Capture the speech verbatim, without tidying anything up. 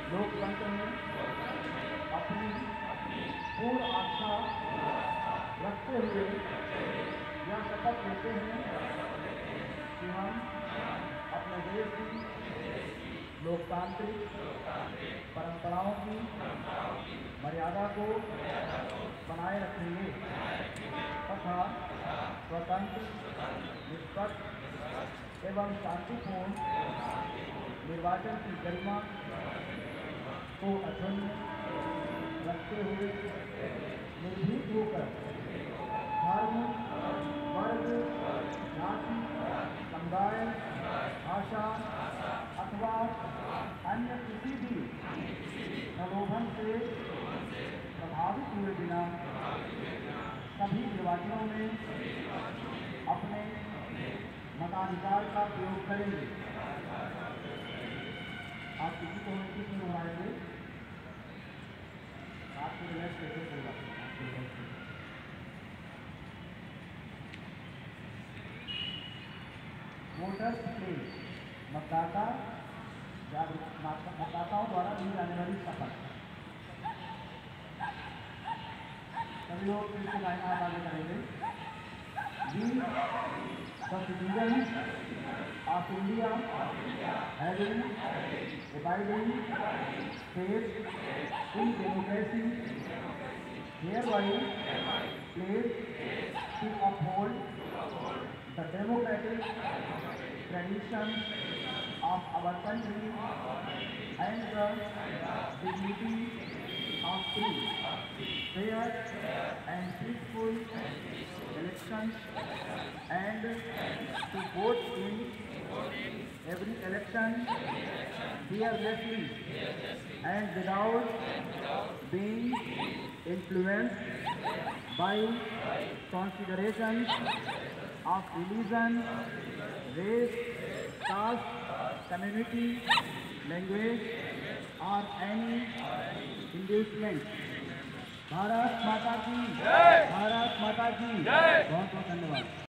लोकतंत्र में अपनी पूर्ण आस्था रखते हुए यह शपथ लेते हैं कि हम अपने देश की लोकतांत्रिक परंपराओं की मर्यादा को बनाए रखेंगे तथा स्वतंत्र, निष्पक्ष एवं शांतिपूर्ण निर्वाचन की गरिमा को अक्षुण्ण रखते हुए निर्भीक होकर धर्म, वर्ग, जाति, समुदाय, भाषा अथवा अन्य किसी भी प्रलोभन से प्रभावित हुए बिना सभी निर्वाचनों में अपने मताधिकार का प्रयोग करेंगे। आप किसी को किस में हमारे आपको रिलैक्स कैसे होगा? वोटर्स प्लेस मतदाता मतदाताओं द्वारा दी जाने वाली शपथ। सभी लोग फिर से लाइन आप आगे करेंगे। We the citizen of India having abiding faith in democracy hereby pledge to uphold the democratic traditions of our country and the dignity of free, fair and peaceful elections, and to vote in every election fearlessly and without being influenced by considerations of religion, race, caste, community, language or any inducement। Bharat Mata की जय। भारत माता की जय। बहुत बहुत धन्यवाद।